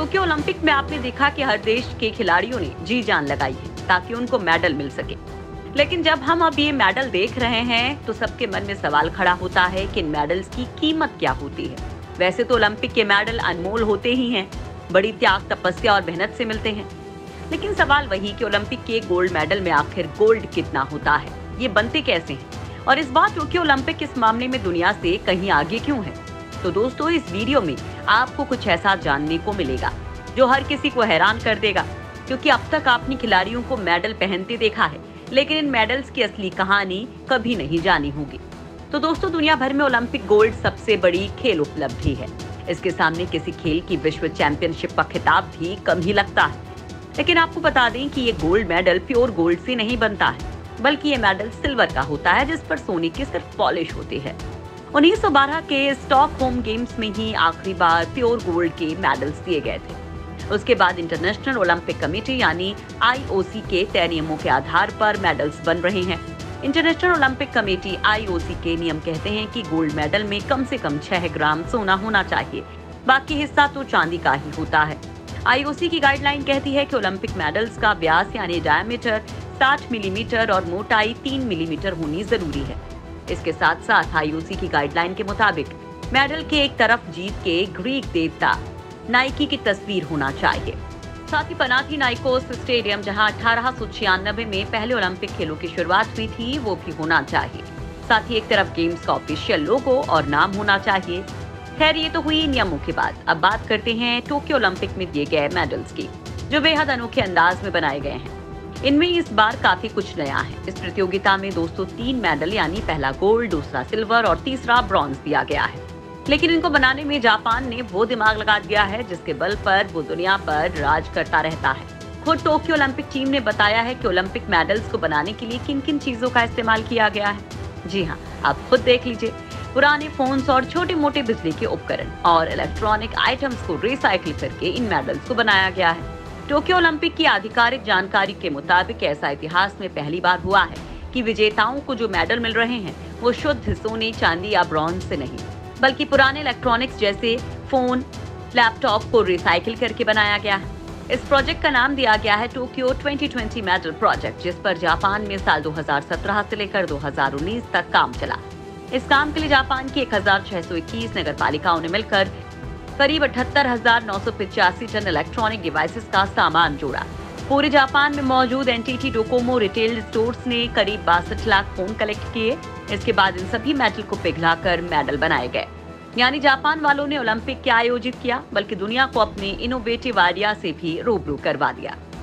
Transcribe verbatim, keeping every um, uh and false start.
Tokyo Olympic में आपने देखा कि हर देश के खिलाड़ियों ने जी जान लगाई है ताकि उनको मेडल मिल सके। लेकिन जब हम अब ये मेडल देख रहे हैं तो सबके मन में सवाल खड़ा होता है कि इन मेडल्स की कीमत क्या होती है। वैसे तो ओलंपिक के मेडल अनमोल होते ही हैं, बड़ी त्याग, तपस्या और मेहनत से मिलते हैं। लेकिन सवाल वही कि ओलंपिक के गोल्ड मेडल में आखिर गोल्ड कितना होता है, ये बनते कैसे हैं, और इस बार टोक्यो ओलंपिक इस मामले में दुनिया से कहीं आगे क्यों है। तो दोस्तों, इस वीडियो में आपको कुछ ऐसा जानने को मिलेगा जो हर किसी को हैरान कर देगा, क्योंकि अब तक आपने खिलाड़ियों को मेडल पहनते देखा है, लेकिन इन मेडल्स की असली कहानी कभी नहीं जानी होगी। तो दोस्तों, दुनिया भर में ओलंपिक गोल्ड सबसे बड़ी खेल उपलब्धि है। इसके सामने किसी खेल की विश्व चैंपियनशिप का खिताब भी कम ही लगता है। लेकिन आपको बता दें कि ये गोल्ड मेडल प्योर गोल्ड से नहीं बनता है, बल्कि ये मेडल सिल्वर का होता है, जिस पर सोने की सिर्फ पॉलिश होती है। उन्नीस सौ बारह के स्टॉकहोम गेम्स में ही आखिरी बार प्योर गोल्ड के मेडल्स दिए गए थे। उसके बाद इंटरनेशनल ओलंपिक कमेटी यानी आई ओ सी के तय नियमों के आधार पर मेडल्स बन रहे हैं। International Olympic Committee I O C के नियम कहते हैं कि गोल्ड मेडल में कम से कम छह ग्राम सोना होना चाहिए, बाकी हिस्सा तो चांदी का ही होता है। आई ओ सी की गाइडलाइन कहती है कि ओलंपिक मेडल्स का व्यास यानी डायमीटर साठ मिलीमीटर और मोटाई तीन मिलीमीटर होनी जरूरी है। इसके साथ साथ आई ओ सी की गाइडलाइन के मुताबिक मेडल के एक तरफ जीत के ग्रीक देवता नाइकी की तस्वीर होना चाहिए। साथ ही पनाथिनाइकोस स्टेडियम, जहां अठारह सौ छियानबे में पहले ओलंपिक खेलों की शुरुआत हुई थी, वो भी होना चाहिए। साथ ही एक तरफ गेम्स का ऑफिशियल लोगो और नाम होना चाहिए। खैर, ये तो हुई नियमों की बात। अब बात करते हैं टोक्यो ओलंपिक में दिए गए मेडल्स की, जो बेहद अनोखे अंदाज में बनाए गए हैं। इनमें इस बार काफी कुछ नया है। इस प्रतियोगिता में दोस्तों तीन मेडल यानी पहला गोल्ड, दूसरा सिल्वर और तीसरा ब्रॉन्ज दिया गया है। लेकिन इनको बनाने में जापान ने वो दिमाग लगा दिया है जिसके बल पर वो दुनिया पर राज करता रहता है। खुद टोक्यो ओलंपिक टीम ने बताया है कि ओलंपिक मेडल्स को बनाने के लिए किन किन चीजों का इस्तेमाल किया गया है। जी हाँ, आप खुद देख लीजिए। पुराने फोन्स और छोटे मोटे बिजली के उपकरण और इलेक्ट्रॉनिक आइटम्स को रिसाइकिल करके इन मेडल्स को बनाया गया है। टोक्यो ओलंपिक की आधिकारिक जानकारी के मुताबिक ऐसा इतिहास में पहली बार हुआ है कि विजेताओं को जो मेडल मिल रहे हैं वो शुद्ध सोने, चांदी या ब्रॉन्ज से नहीं, बल्कि पुराने इलेक्ट्रॉनिक्स जैसे फोन, लैपटॉप को रिसाइकिल करके बनाया गया है। इस प्रोजेक्ट का नाम दिया गया है टोक्यो दो हज़ार बीस मेडल प्रोजेक्ट, जिस पर जापान में साल दो हज़ार सत्रह से लेकर दो हज़ार उन्नीस तक काम चला। इस काम के लिए जापान की एक हजार छह सौ इक्कीस नगर पालिकाओं ने मिलकर करीब अठहत्तर हजार नौ सौ पिचासी टन इलेक्ट्रॉनिक डिवाइसेस का सामान जोड़ा। पूरे जापान में मौजूद N T T Docomo retail stores ने करीब बासठ लाख फोन कलेक्ट किए। इसके बाद इन सभी मेटल को पिघलाकर मेडल बनाए गए। यानी जापान वालों ने ओलंपिक क्या आयोजित किया, बल्कि दुनिया को अपने इनोवेटिव आइडिया से भी रूबरू करवा दिया।